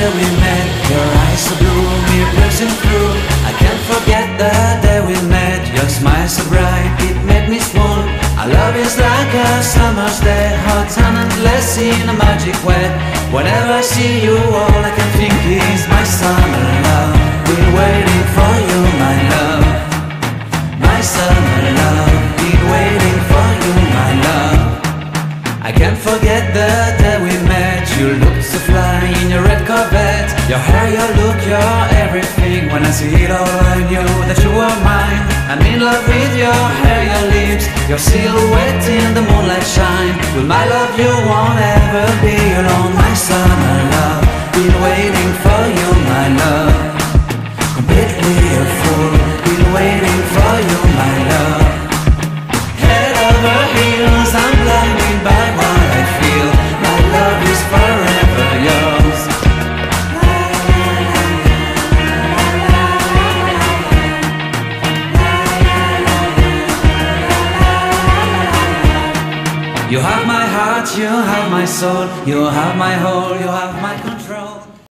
day we met. Your eyes so blue, me piercing through. I can't forget the day we met. Your smile so bright, it made me swoon. Our love is like a summer's day, hot and endless in a magic way. Whenever I see you, all I can think is my summer love. Been waiting for you, my love. My summer love. Been waiting for you, my love. I can't forget the day we met. You looked so fly in your red Corvette. Your hair, your look, your everything. When I see it all, I knew that you were mine. I'm in love with your hair, your lips, your silhouette in the moonlight shine. With my love you won't ever be alone. My summer love, been waiting for you, my love. Completely a fool, been waiting for you, my love. Head over heels, I'm blinded by what I feel. My love is forever yours. You have my heart, you have my soul, you have my whole, you have my control.